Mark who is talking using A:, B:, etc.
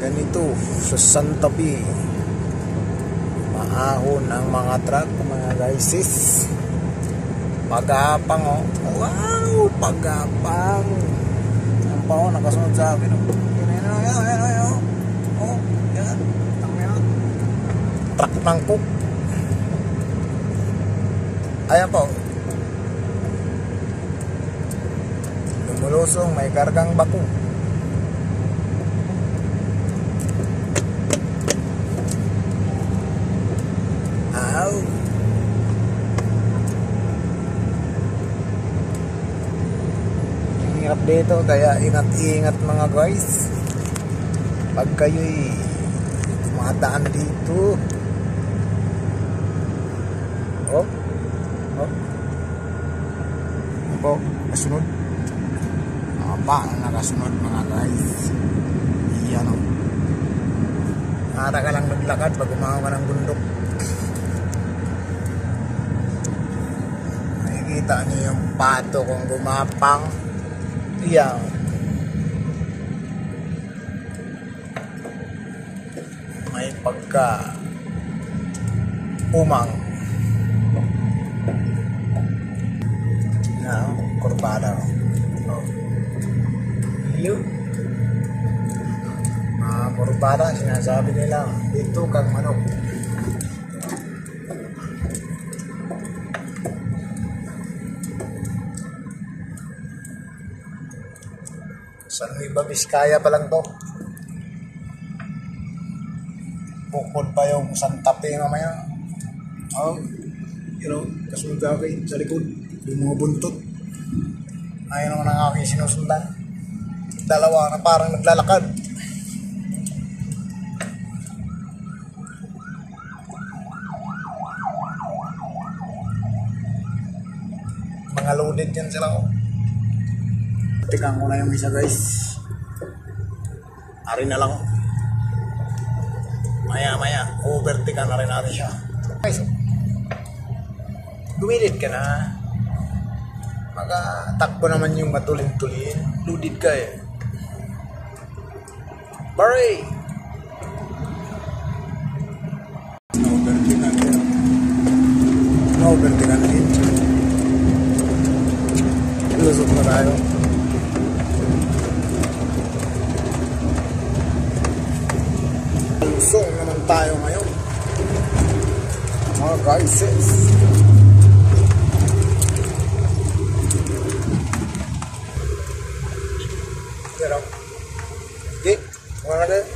A: ganito sa Santa Fe, maahon ang mga truck mga guys. Pagapang oh, wow, pagapang ang pao nakasunod sa akin oh. Oh, yan, truck ng cook. Ayan po, lumulusong, may kargang bako. Aw, hirap dito, kaya ingat-ingat mga guys pag kayo'y tumadaan dito. Oh, oh, po, kasunod. Nakasunod mga guys. Iyan o. Para ka lang naglakad pag umahaw ka ng bundok. Nakikita niyo yung pato kung gumapang. Iyan. May pagka umang. Now, kurbada o. Yun, mga kurbada, sinasabi nila dito kang manok. San Nueva Vizcaya pa lang to, bukod pa yung Santa Fe mamaya. Oh, you know, kasunod akin sa likod bumubuntot. Ayun naman ang aking sinusundan, dalawa na parang naglalakad. Mga loaded yan sila ko. Tikan ko na yung isa guys. Ari na lang. Maya overtikan na rin natin siya guys. Gumilid ka na, maka-takbo naman yung matulin-tulin. Loaded ka eh. Barry! No-overtikan na rin. Lusot na tayo. Lusong naman tayo ngayon mga guys. Pero okay, wala na.